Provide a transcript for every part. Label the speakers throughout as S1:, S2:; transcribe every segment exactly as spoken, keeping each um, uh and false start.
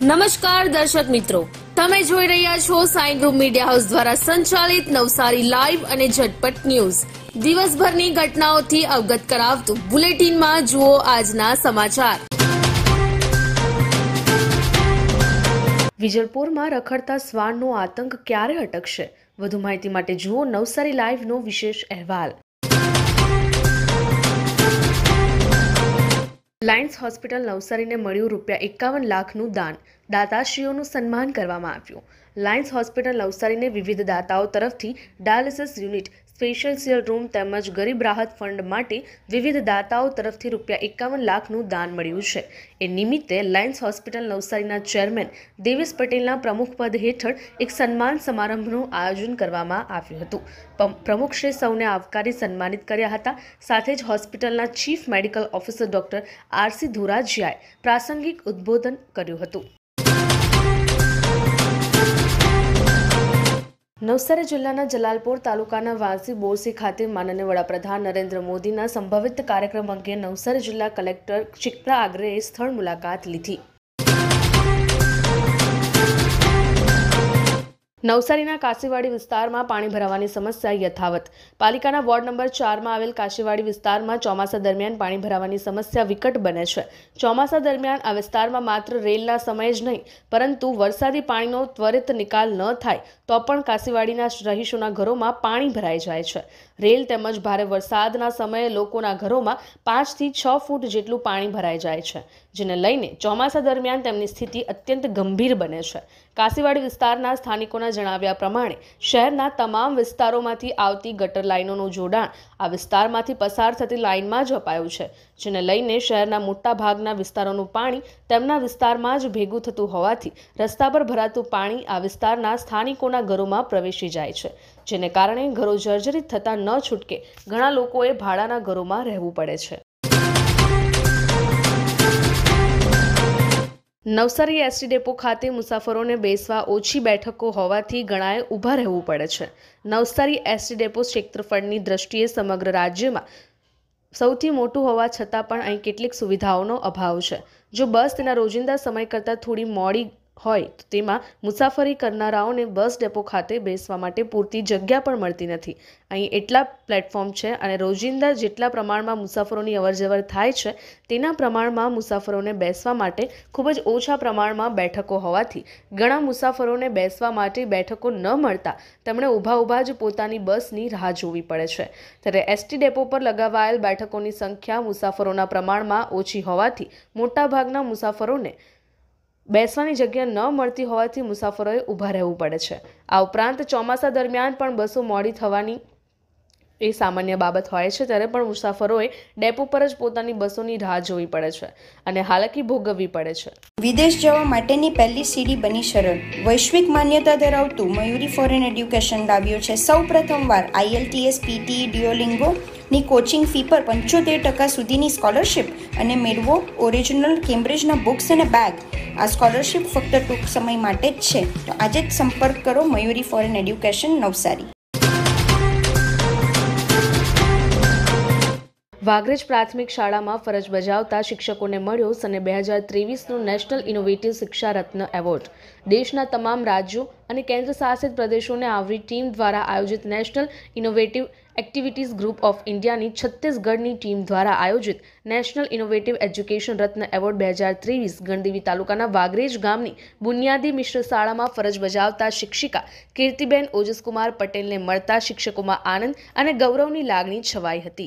S1: નમસ્કાર દર્શક મિત્રો, તમે જોઈ રહ્યા છો સાઈ ગ્રુપ મીડિયા હાઉસ દ્વારા સંચાલિત નવસારી લાઈવ અને ઝટપટ ન્યૂઝ. દિવસભરની ઘટનાઓથી અવગત કરાવતું બુલેટિનમાં જુઓ આજના સમાચાર. વિજલપુરમાં રખડતા શ્વાનનો આતંક ક્યારે અટકશે? વધુ માહિતી માટે જુઓ નવસારી લાઈવનો વિશેષ અહેવાલ. લાયન્સ હોસ્પિટલ નવસારીને મળ્યું રૂપિયા એકાવન લાખનું દાન. દાતાશ્રીઓનું સન્માન કરવામાં આવ્યું. લાયન્સ હોસ્પિટલ નવસારીને વિવિધ દાતાઓ તરફથી dialysis unit, special cell room તેમજ ગરીબ રાહત ફંડ માટે વિવિધ દાતાઓ તરફથી રૂપિયા એકાવન લાખનું દાન મળ્યું છે. એ નિમિત્તે લાયન્સ હોસ્પિટલ નવસારીના ચેરમેન દેવેશ પટેલના પ્રમુખપદ હેઠળ એક સન્માન સમારંભનું આયોજન કરવામાં આવ્યું હતું. પ્રમુખશ્રી સૌને આવકારી સન્માનિત કર્યા હતા. સાથે જ હોસ્પિટલના chief medical officer doctor RC ધોરાજીયાએ પ્રાસંગિક ઉદ્બોધન કર્યું હતું. નવસારી જિલ્લાના જલાલપોર તાલુકાના વાંસી બોરસી ખાતે માનનીય વડાપ્રધાન નરેન્દ્ર મોદીના સંભવિત કાર્યક્રમ અંગે નવસારી જિલ્લા કલેક્ટર ચિત્રા આગ્રેએ સ્થળ મુલાકાત લીધી. નવસારીના કાશીવાડી વિસ્તારમાં પાણી ભરાવાની સમસ્યા યથાવત. પાલિકાના વોર્ડ નંબર ચારમાં આવેલ કાશીવાડી વિસ્તારમાં ચોમાસા દરમિયાન પાણી ભરાવાની સમસ્યા વિકટ બને છે. ચોમાસા દરમિયાન આ વિસ્તારમાં માત્ર રેલના સમયે જ નહીં પરંતુ વરસાદી પાણીનો ત્વરિત નિકાલ ન થાય તો પણ કાશીવાડીના રહીશોના ઘરોમાં પાણી ભરાઈ જાય છે. રેલ તેમજ ભારે વરસાદના સમયે લોકોના ઘરોમાં પાંચથી છ ફૂટ જેટલું પાણી ભરાઈ જાય છે, જેને લઈને ચોમાસા દરમિયાન તેમની સ્થિતિ અત્યંત ગંભીર બને છે. કાશીવાડી વિસ્તારના સ્થાનિકોના જણાવ્યા પ્રમાણે શહેરના તમામ વિસ્તારોમાંથી આવતી ગટર લાઇનોનું જોડાણ આ વિસ્તારમાંથી પસાર થતી લાઇનમાં જ અપાયું છે, જેને લઈને શહેરના મોટા ભાગના વિસ્તારોનું પાણી તેમના વિસ્તારમાં જ ભેગું થતું હોવાથી રસ્તા પર ભરાતું પાણી આ વિસ્તારના સ્થાનિકોના ઘરોમાં પ્રવેશી જાય છે, જેને કારણે ઘરો જર્જરિત થતા ન છૂટકે ઘણા લોકોએ ભાડાના ઘરોમાં રહેવું પડે છે. નવસારી એસટી ડેપો ખાતે મુસાફરોને બેસવા ઓછી બેઠકો હોવાથી ઘણાએ ઊભા રહેવું પડે છે. નવસારી એસટી ડેપો ક્ષેત્રફળની દ્રષ્ટિએ સમગ્ર રાજ્યમાં સૌથી મોટું હોવા છતાં પણ અહીં કેટલીક સુવિધાઓનો અભાવ છે. જો બસ તેના રોજિંદા સમય કરતાં થોડી મોડી હોય તો તેમાં મુસાફરી કરનારાઓને બસ ડેપો ખાતે બેસવા માટે પૂરતી જગ્યા પણ મળતી નથી. અહીં એટલા પ્લેટફોર્મ છે અને રોજિંદા જેટલા પ્રમાણમાં મુસાફરોની અવરજવર થાય છે તેના પ્રમાણમાં મુસાફરોને બેસવા માટે ખૂબ જ ઓછા પ્રમાણમાં બેઠકો હોવાથી ઘણા મુસાફરોને બેસવા માટે બેઠકો ન મળતા તેમણે ઊભા ઊભા જ પોતાની બસની રાહ જોવી પડે છે. ત્યારે એસટી ડેપો પર લગાવાયેલ બેઠકોની સંખ્યા મુસાફરોના પ્રમાણમાં ઓછી હોવાથી મોટાભાગના મુસાફરોને બેસવાની જગ્યા ન મળતી હોવાથી મુસાફરોએ ઊભા રહેવું પડે છે. આ ઉપરાંત ચોમાસા દરમિયાન પણ બસો મોડી થવાની એ સામાન્ય બાબત હોય છે, ત્યારે પણ મુસાફરોએ ડેપો પર જ પોતાની બસોની રાહ જોવી પડે છે અને હાલાકી ભોગવવી પડે છે.
S2: વિદેશ જવા માટેની પહેલી સીડી બની સરળ. વૈશ્વિક માન્યતા ધરાવતું મયુરી ફોરેન એડ્યુકેશન લાવ્યું છે સૌ પ્રથમવાર આઈએલટીએસ, પીટી, ડ્યુઓલિંગો ની કોચિંગ ફી પર પંચોતેર ટકા સુધીની સ્કોલરશિપ અને મેળવો ઓરિજિનલ કેમ્બ્રિજના બુક્સ અને બેગ. આ સ્કોલરશિપ ફક્ત ટૂંક સમય માટે જ છે, તો આજે જ સંપર્ક કરો મયુરી ફોરેન એડ્યુકેશન નવસારી.
S1: વાઘરેજ પ્રાથમિક શાળામાં ફરજ બજાવતા શિક્ષકોને મળ્યો સને બે હજાર ત્રેવીસનો નેશનલ ઇનોવેટિવ શિક્ષા રત્ન એવોર્ડ. દેશના તમામ રાજ્યો અને કેન્દ્ર શાસિત પ્રદેશોને આવરી ટીમ દ્વારા આયોજિત national innovative activities group of ઇન્ડિયાની છત્તીસગઢની ટીમ દ્વારા આયોજિત નેશનલ ઇનોવેટિવ એજ્યુકેશન રત્ન એવોર્ડ બે હજાર ત્રેવીસ ગણદેવી તાલુકાના વાઘરેજ ગામની બુનિયાદી મિશ્ર શાળામાં ફરજ બજાવતા શિક્ષિકા કીર્તિબેન ઓજસકુમાર પટેલને મળતા શિક્ષકોમાં આનંદ અને ગૌરવની લાગણી છવાઈ હતી.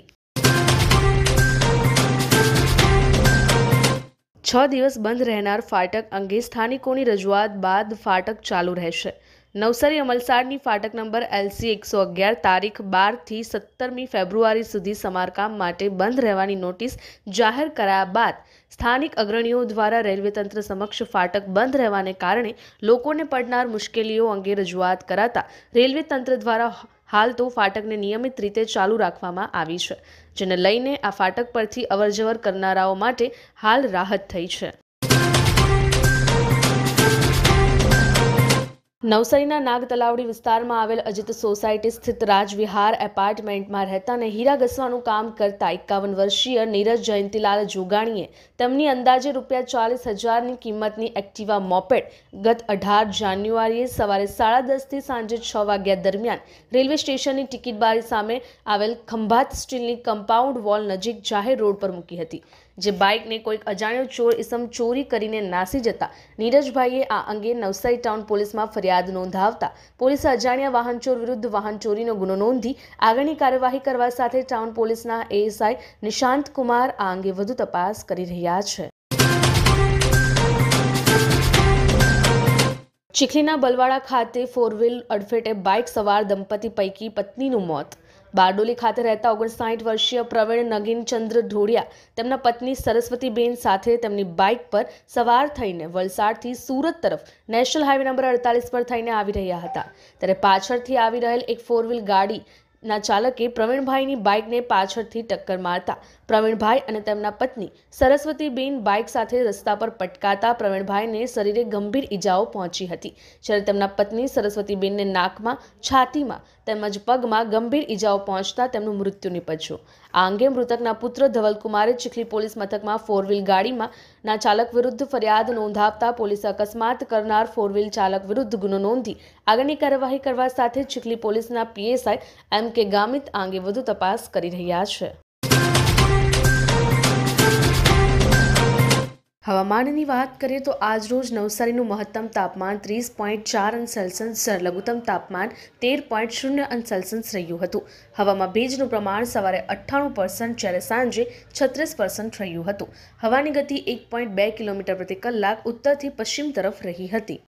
S1: છ દિવસ બંધ રહેનાર ફાટક અંગે સ્થાનિકોની રજૂઆત બાદ ફાટક ચાલુ રહેશે. નવસારી અમલસાડની ફાટક નંબર એલસી એકસો અગિયાર તારીખ બારથી સત્તરમી ફેબ્રુઆરી સુધી સમારકામ માટે બંધ રહેવાની નોટિસ જાહેર કરાયા બાદ સ્થાનિક અગ્રણીઓ દ્વારા રેલવે તંત્ર સમક્ષ ફાટક બંધ રહેવાને કારણે લોકોને પડનાર મુશ્કેલીઓ અંગે રજૂઆત કરાતા રેલવે તંત્ર દ્વારા હાલ તો ફાટકને નિયમિત રીતે ચાલુ રાખવામાં આવી છે, જેને લઈને આ ફાટક પરથી અવરજવર કરનારાઓ માટે હાલ રાહત થઈ છે. નવસારીના નાગ તલાવડી વિસ્તારમાં આવેલ અજીત સોસાયટી સ્થિત રાજવિહાર એપાર્ટમેન્ટમાં રહેતા અને હીરા ઘસવાનું કામ કરતા એકાવન વર્ષીય નીરજ જયંતિલાલ જોગાણીએ તેમની અંદાજે રૂપિયા ચાલીસ હજારની કિંમતની એક્ટિવા મોપેડ ગત અઢાર જાન્યુઆરીએ સવારે સાડા દસથી સાંજે છ વાગ્યા દરમિયાન રેલવે સ્ટેશનની ટિકિટ બારી સામે આવેલ ખંભાત સ્ટીલની કમ્પાઉન્ડ વોલ નજીક જાહેર રોડ પર મૂકી હતી, જે બાઇકને કોઈક અજાણ્યો ચોર ઇસમ ચોરી કરીને નાસી જતા નીરજભાઈએ આ અંગે નવસારી ટાઉન પોલીસમાં ફરિયાદ નોંધાવતા પોલીસે અજાણ્યા વાહન ચોર વિરુદ્ધ વાહન ચોરીનો ગુનો નોંધી આગળની કાર્યવાહી કરવા સાથે ટાઉન પોલીસના એએસઆઈ નિશાંત કુમાર આ અંગે વધુ તપાસ કરી રહ્યા છે. ચીખલીના બલવાડા ખાતે ફોર વ્હીલ અડફેટે બાઇક સવાર દંપતી પૈકી પત્નીનું મોત. બારડોલી ખાતે રહેતા ઓગણસાઠ વર્ષીય પ્રવીણ નગીનચંદ્ર ઢોડિયા તેમના પત્ની સરસ્વતીબેન સાથે તેમની બાઇક પર સવાર થઈને વલસાડથી સુરત તરફ નેશનલ હાઈવે નંબર અડતાલીસ પર થઈને આવી રહ્યા હતા, ત્યારે પાછળથી આવી રહેલ એક ફોર વ્હીલ ગાડીના ચાલકે પ્રવીણભાઈની બાઇકને પાછળથી ટક્કર મારતા પ્રવીણભાઈ અને તેમના પત્ની સરસ્વતીબેન બાઇક સાથે રસ્તા પર પટકાતા પ્રવીણભાઈને શરીરે ગંભીર ઈજાઓ પહોંચી હતી, જ્યારે તેમના પત્ની સરસ્વતીબેનને નાકમાં, છાતીમાં તેમજ પગમાં ગંભીર ઈજાઓ પહોંચતા તેમનું મૃત્યુ નીપજ્યું. આ અંગે મૃતકના પુત્ર ધવલકુમારે ચીખલી પોલીસ મથકમાં ફોર વ્હીલ ગાડીમાં ના ચાલક વિરુદ્ધ ફરિયાદ નોંધાવતા પોલીસે અકસ્માત કરનાર ફોર વ્હીલ ચાલક વિરુદ્ધ ગુનો નોંધી આગળની કાર્યવાહી કરવા સાથે ચીખલી પોલીસના પીએસઆઈ એમ કે ગામિત આ અંગે વધુ તપાસ કરી રહ્યા છે. હવામાનની વાત કરીએ તો આજરોજ નવસારીનું મહત્તમ તાપમાન ત્રીસ પોઈન્ટ ચાર અંશ સેલ્સિયસ, લઘુત્તમ તાપમાન તેર પોઈન્ટ શૂન્ય અંશ સેલ્સિયસ રહ્યું હતું. હવામાં ભેજનું પ્રમાણ સવારે અઠ્ઠાણું પર્સન્ટ જ્યારે સાંજે છત્રીસ પર્સન્ટ રહ્યું હતું. હવાની ગતિ એક પોઈન્ટ બે કિલોમીટર પ્રતિ કલાક ઉત્તરથી પશ્ચિમ તરફ રહી હતી.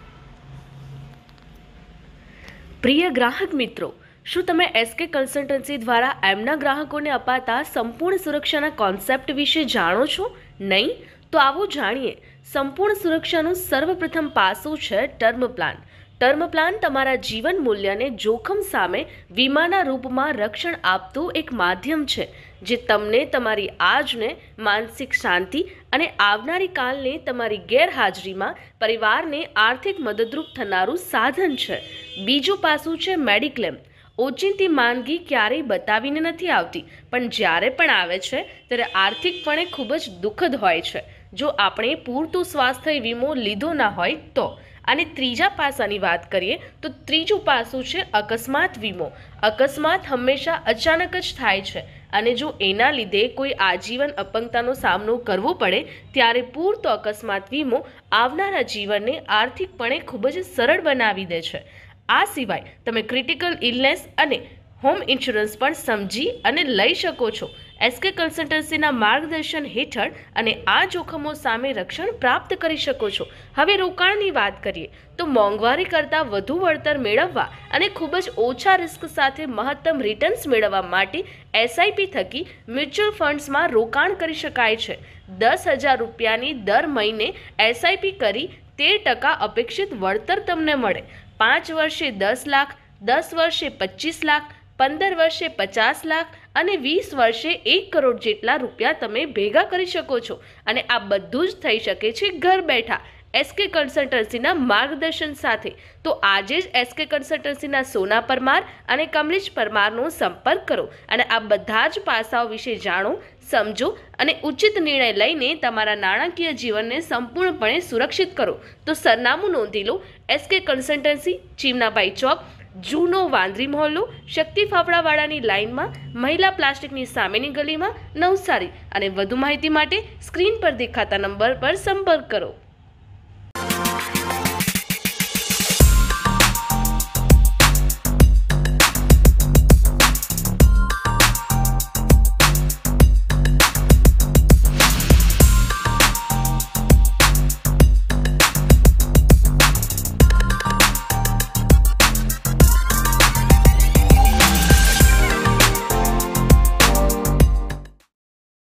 S1: પ્રિય ગ્રાહક મિત્રો, શું તમે એસકે કન્સલ્ટન્સી દ્વારા એમના ગ્રાહકોને અપાતા સંપૂર્ણ સુરક્ષાના કોન્સેપ્ટ વિશે જાણો છો? નહીં? તો આવો જાણીએ. સંપૂર્ણ સુરક્ષાનું સર્વપ્રથમ પાસું છે ટર્મ પ્લાન. ટર્મ પ્લાન તમારા જીવન મૂલ્યને જોખમ સામે વીમાના રૂપમાં રક્ષણ આપતું એક માધ્યમ છે, જે તમને તમારી આજને માનસિક શાંતિ અને આવનારી કાલને તમારી ગેરહાજરીમાં પરિવારને આર્થિક મદદરૂપ થનારું સાધન છે. બીજું પાસું છે મેડિક્લેમ. ઓચિંતી માંદગી ક્યારેય બતાવીને નથી આવતી, પણ જ્યારે પણ આવે છે ત્યારે આર્થિકપણે ખૂબ જ દુઃખદ હોય છે જો આપણે પૂરતું સ્વાસ્થ્ય વીમો લીધો ના હોય તો. અને ત્રીજા પાસાની વાત કરીએ તો ત્રીજું પાસું છે અકસ્માત વીમો. અકસ્માત હંમેશા અચાનક જ થાય છે અને જો એના લીધે કોઈ આજીવન અપંગતાનો સામનો કરવો પડે ત્યારે પૂરતો અકસ્માત વીમો આવનારા જીવનને આર્થિકપણે ખૂબ જ સરળ બનાવી દે છે. આ સિવાય તમે ક્રિટિકલ ઇલનેસ અને હોમ ઇન્સ્યોરન્સ પણ સમજી અને લઈ શકો છો. એસકે કન્સલ્ટન્સીના માર્ગદર્શન હેઠળ અને આ જોખમો સામે રક્ષણ પ્રાપ્ત કરી શકો છો. હવે રોકાણની વાત કરીએ તો મોંઘવારી કરતાં વધુ વળતર મેળવવા અને ખૂબ જ ઓછા રિસ્ક સાથે મહત્તમ રિટર્ન્સ મેળવવા માટે એસઆઈપી થકી મ્યુચ્યુઅલ ફંડ્સમાં રોકાણ કરી શકાય છે. દસ હજાર રૂપિયાની દર મહિને એસઆઈપી કરી તેર ટકા અપેક્ષિત વળતર તમને મળે. પાંચ વર્ષે દસ લાખ, દસ વર્ષે પચીસ લાખ, પંદર વર્ષે પચાસ લાખ અને વીસ વર્ષે એક કરોડ જેટલા રૂપિયા તમે ભેગા કરી શકો છો. અને આ બધું જ થઈ શકે છે ઘર બેઠા એસકે કન્સલ્ટન્સીના માર્ગદર્શન સાથે. તો આજે જ એસકે કન્સલ્ટન્સીના સોના પરમાર અને કમલેશ પરમારનો સંપર્ક કરો અને આ બધા જ પાસાઓ વિશે જાણો, સમજો અને ઉચિત નિર્ણય લઈને તમારા નાણાકીય જીવનને સંપૂર્ણપણે સુરક્ષિત કરો. તો સરનામું નોંધી લો. એસકે કન્સલ્ટન્સી, ચીમનાભાઈ ચોક, જૂનો વાંદરી મહોલ્લો, શક્તિ ફાફડાવાળાની લાઇનમાં, મહિલા પ્લાસ્ટિકની સામેની ગલીમાં, નવસારી. અને વધુ માહિતી માટે સ્ક્રીન પર દેખાતા નંબર પર સંપર્ક કરો.